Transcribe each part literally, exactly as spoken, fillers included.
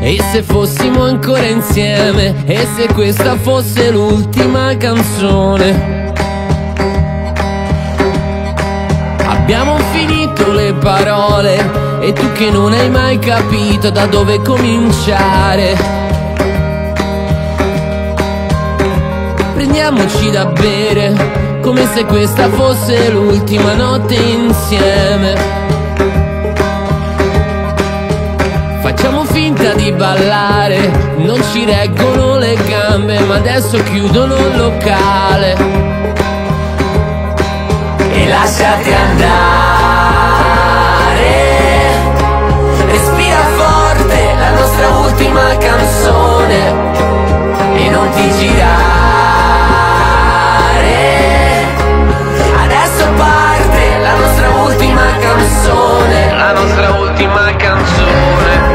E se fossimo ancora insieme, e se questa fosse l'ultima canzone. Abbiamo finito le parole, e tu che non hai mai capito da dove cominciare. Prendiamoci da bere, come se questa fosse l'ultima notte insieme. Facciamo finta di ballare, non ci reggono le gambe, ma adesso chiudono il locale. E lasciati andare, respira forte la nostra ultima canzone e non ti girare. Adesso parte la nostra ultima canzone, la nostra ultima canzone.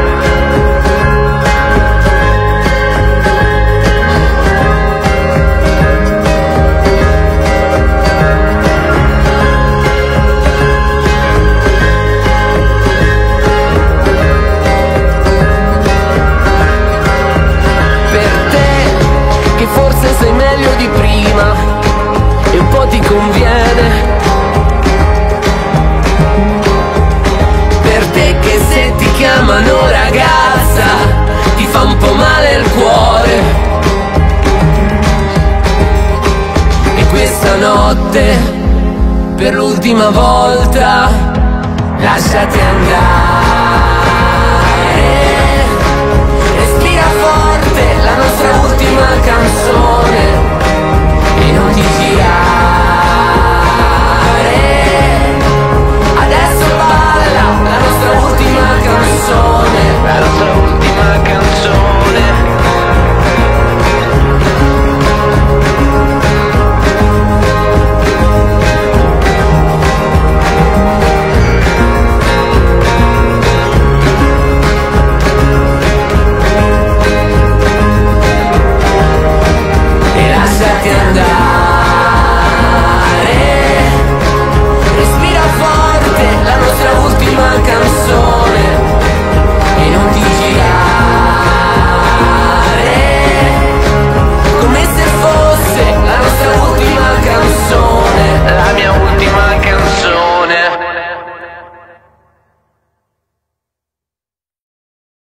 Forse sei meglio di prima e un po' ti conviene. Per te che se ti chiamano ragazza ti fa un po' male il cuore. E questa notte per l'ultima volta lasciati andare.